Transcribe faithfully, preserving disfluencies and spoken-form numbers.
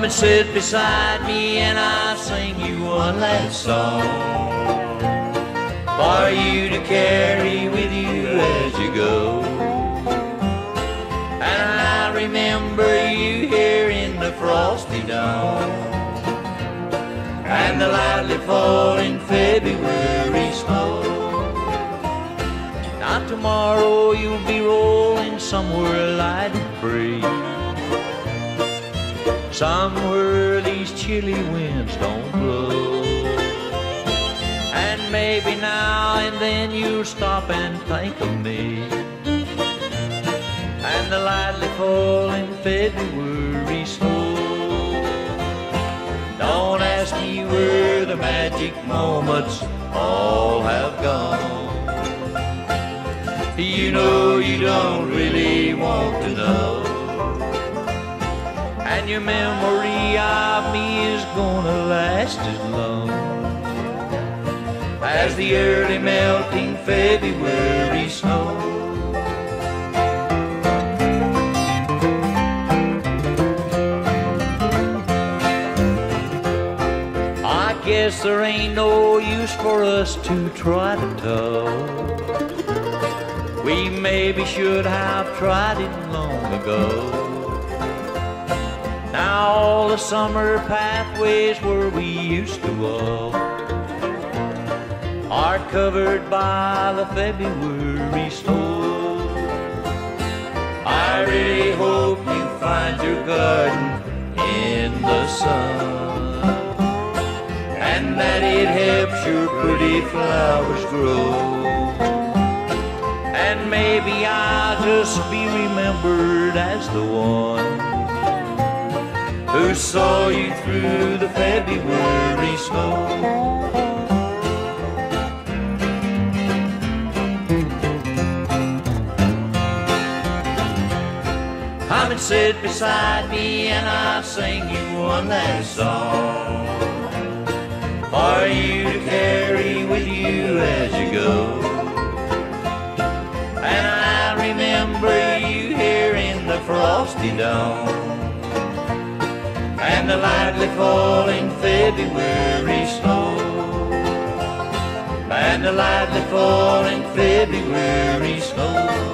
Come and sit beside me and I'll sing you one last song for you to carry with you as you go. And I remember you here in the frosty dawn and the lightly falling February snow. Now tomorrow you'll be rolling somewhere light and free, somewhere these chilly winds don't blow. And maybe now and then you'll stop and think of me and the lightly falling February snow. Don't ask me where the magic moments all have gone. You know you don't really want to know. And your memory of me is gonna last as long as the early melting February snow. I guess there ain't no use for us to try to talk. We maybe should have tried it long ago. Now all the summer pathways where we used to walk are covered by the February snow. I really hope you find your garden in the sun and that it helps your pretty flowers grow. And maybe I'll just be remembered as the one who saw you through the February snow. Come and sit beside me and I'll sing you one last song for you to carry with you as you go. And I remember you here in the frosty dawn and the lightly falling February snow, and the lightly falling February snow.